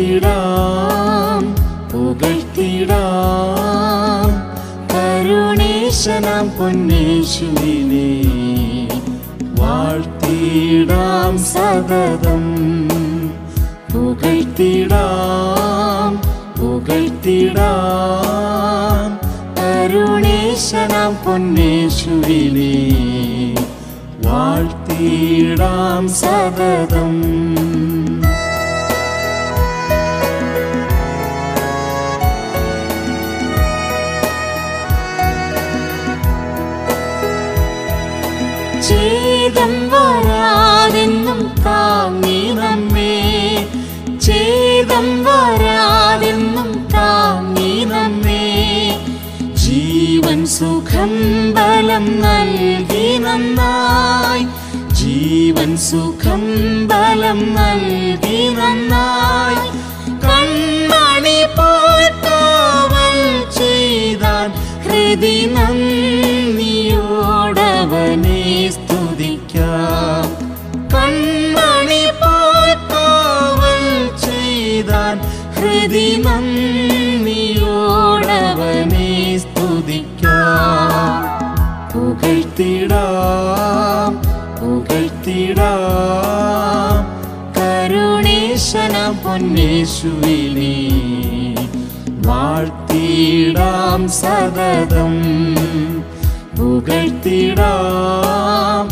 പുകഴ്ത്തിടാം പുകഴ്ത്തിടാം കരുണേശനാം പൊന്നേശുവിനെ വാഴ്ത്തിടാം സതതം പുകഴ്ത്തിടാം പുകഴ്ത്തിടാം കരുണേശനാം പൊന്നേശുവിനെ വാഴ്ത്തിടാം സതതം ഛേദം വരാതെന്നും താങ്ങി നമ്മെ ഛേദം വരാതെന്നും താങ്ങി നമ്മെ ജീവൻ സുഖം ബലം നൽകി നന്നായി ജീവൻ സുഖം ബലം നൽകി നന്നായി കൺമണി പോൽ ചെയ്താൻ ഹൃദി നന്ദിയോടവനെ സ്തുതിക്കാം കൺമണി പോൽ ചെയ്താൻ ഹൃദി നന്ദിയോടവനെ സ്തുതിക്കാം പുകഴ്ത്തിടാം പുകഴ്ത്തിടാം കരുണേശനാം പൊന്നേശുവിനെ വാഴ്ത്തിടാം സതതം പുകഴ്ത്തിടാം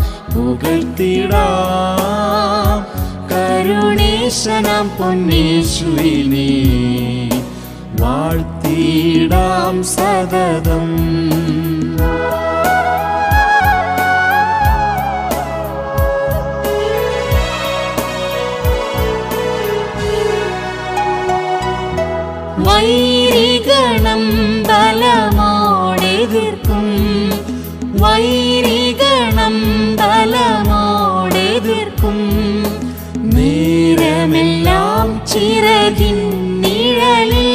പുകഴ്ത്തിടാം കരുണേശനാം പൊന്നേശുവിനെ വാഴ്ത്തിടാം സതതം വൈരിഗണം ബലമോടെതിർക്കും വൈരിഗണം ബലമോടെതിർക്കും നേരമെല്ലാം ചിറകിൻ നിഴലിൽ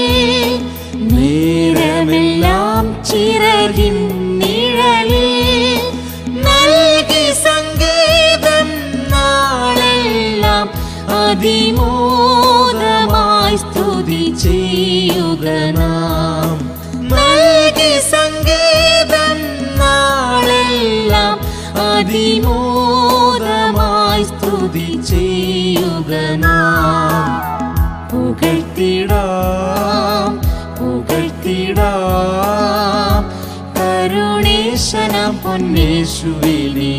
നേരമെല്ലാം ചിറകിൻ നിഴലിൽ നൽകി സങ്കേതം നാളെല്ലാം അതിമോദമായി സ്തുതി ചെയ്യുക നാം നൽകി സങ്കേതം നാളെല്ലാം അതിമോദമായി സ്തുതി ചെയ്യുക നാം പുകഴ്ത്തിടാം പുകഴ്ത്തിടാം കരുണേശനാം പൊന്നേശുവിനെ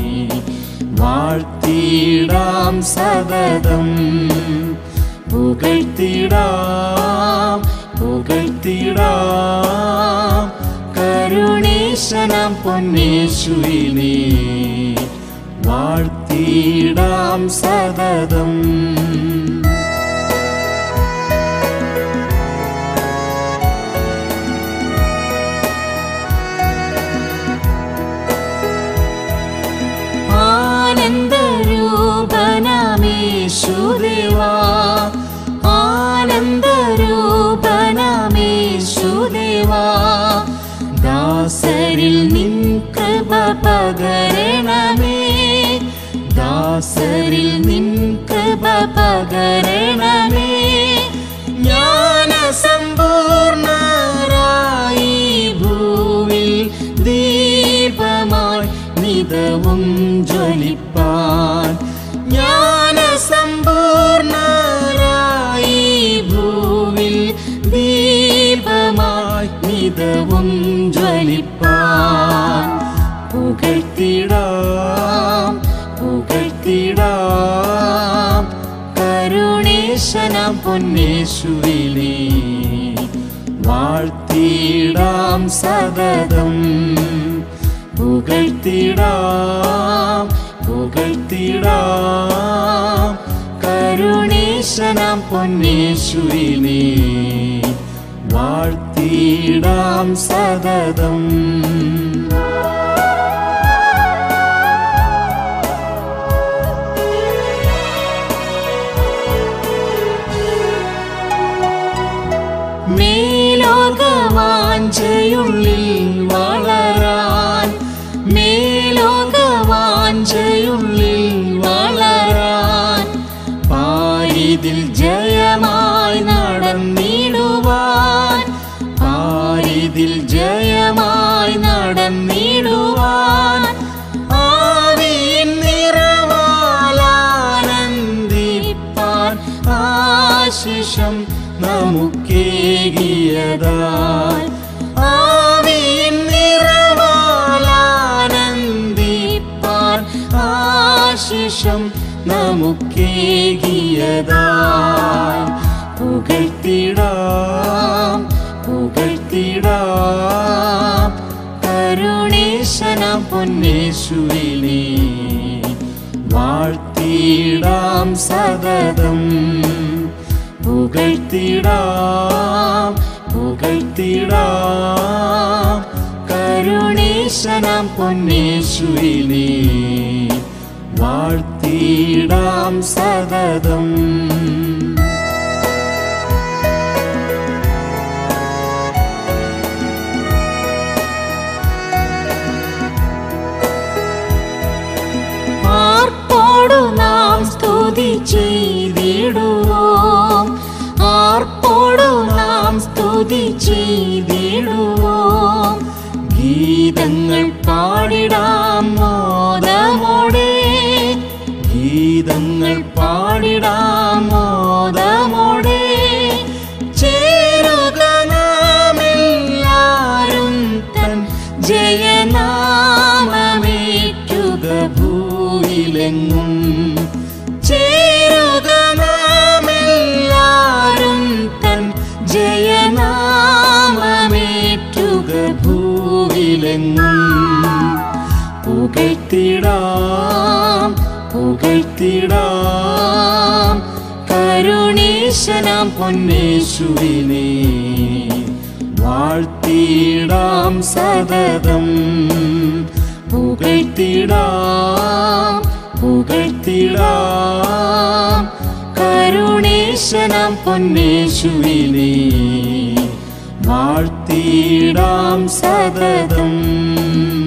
വാഴ്ത്തിടാം സതതം പുകഴ്ത്തിടാം പുകഴ്ത്തിടാം കരുണേശനാം പൊന്നേശുവിനെ വാഴ്ത്തിടാം സതതം ആനന്ദരൂപനാമേശുദേവാ ആനന്ദരൂപനാമേശുദേവാ ദാസരിൽ നിൻ കൃപ പകരണമേ ദാസരിൽ നിൻ കൃപ പകരണമേ ജ്ഞാനസമ്പൂർണരായി ഭൂവിൽ ദീപമായി നിതവും ജ്വലിപ്പാൻ ജ്ഞാനസമ്പൂർണരായി ഭൂവിൽ ദീപമായി നിതവും ജ്വലിപ്പാൻ പുകഴ്ത്തിടാം പുകഴ്ത്തിടാം കരുണേശനാം പൊന്നേശുവിനെ വാഴ്ത്തിടാം സതതം പുകഴ്ത്തിടാം പുകഴ്ത്തിടാം കരുണേശനാം പൊന്നേശുവിനെ വാഴ്ത്തിടാം സതതം മേലോകവാഞ്ചയുള്ളിൽ വളരാൻ മേലോകവാഞ്ചയുള്ളിൽ വളരാൻ പാരിതിൽ ജയമായി നൽകിയതാൽ ആവിൻ നിറവാലാനന്ദിപ്പാൻ ആശിഷം നമുക്കേകിയതാൽ പുകഴ്ത്തിടാം പുകഴ്ത്തിടാം കരുണീശനാം പൊന്നേശുവിനെ വാഴ്ത്തിടാം സതതം പുകഴ്ത്തിടാം പുകഴ്ത്തിടാം കരുണീശനാം പൊന്നേശുവിനെ വാഴ്ത്തിടാം സതതം നാം സ്തുതി ചെയ്തിടുവോം ആർപ്പോടു നാം സ്തുതി ചെയ്തിടുവോം ഗീതങ്ങൾ പാടിടാം മോദമോടെ ഗീതങ്ങൾ പാടിടാം മോദമോടെ ചേരുക നാമെല്ലാരും തൻ ജയനാമമേറ്റുക ഭൂയിലെങ്ങും ചേരുക നാമെല്ലാരും തൻ ജയനാമമേറ്റുക ഭൂവിലെങ്ങും പുകഴ്ത്തിടാം പുകഴ്ത്തിടാം കരുണീശനാം പൊന്നേശുവിനെ വാഴ്ത്തിടാം സതതം പുകഴ്ത്തിടാം പുകഴ്ത്തിടാം കരുണീശനാം പൊന്നേശുവിനെ വാഴ്ത്തിടാം സതതം